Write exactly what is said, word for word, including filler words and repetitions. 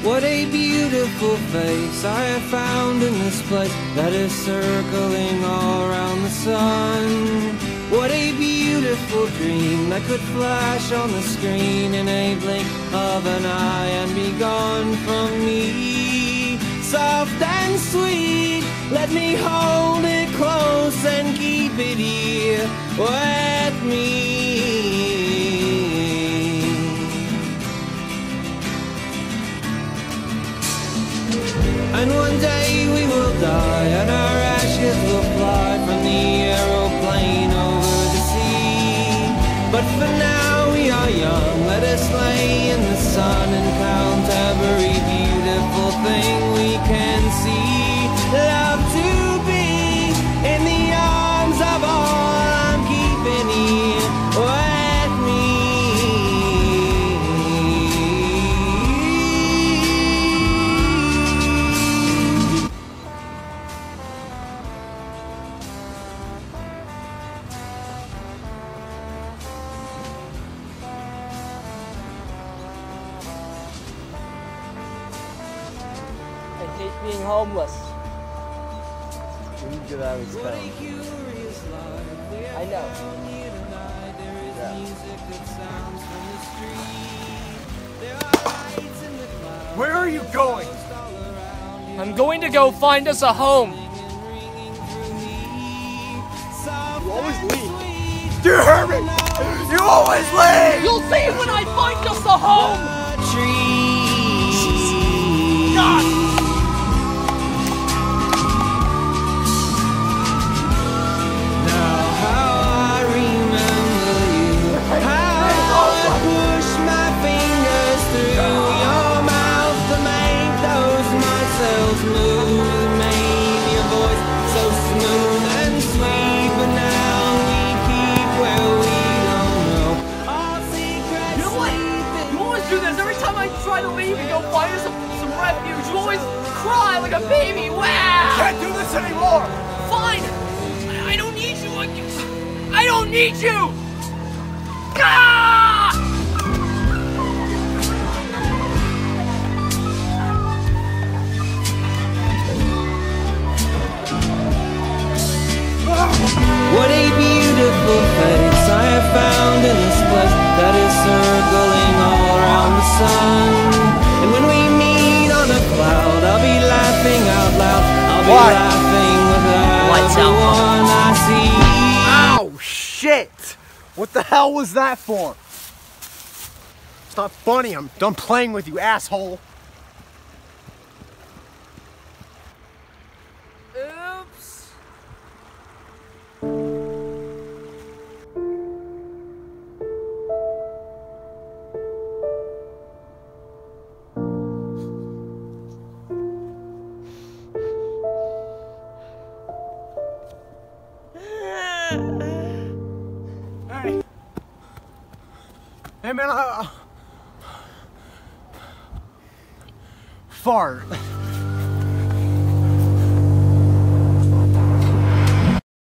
What a beautiful face I have found in this place that is circling all around the sun. What a beautiful dream that could flash on the screen in a blink of an eye and be gone from me. Soft and sweet, let me hold it close and keep it here with me. And one day we will die, and our ashes will fly from the aeroplane over the sea. But for now we are young, let us lay in the sun and count every beautiful thing we can see. Love to be in the arms of all I'm keeping here with me. I hate being homeless. We need to get out of this town. I know. Yeah. Where are you going? I'm going to go find us a home. You always leave. Do you hear me? You always leave! You'll see when I find us a home! God! Try to leave and go find us some, some refuge. You always cry like a baby. Wow! I can't do this anymore! Fine! I, I don't need you. I, I don't need you! Ah! What a beautiful face I have found in this place that is circling all around the sun. And when we meet on a cloud, I'll be laughing out loud. I'll be what? laughing with everyone I see. Ow, shit! What the hell was that for? It's not funny. I'm done playing with you, asshole. Oops. Hey. Hey, man, I... Uh, fart.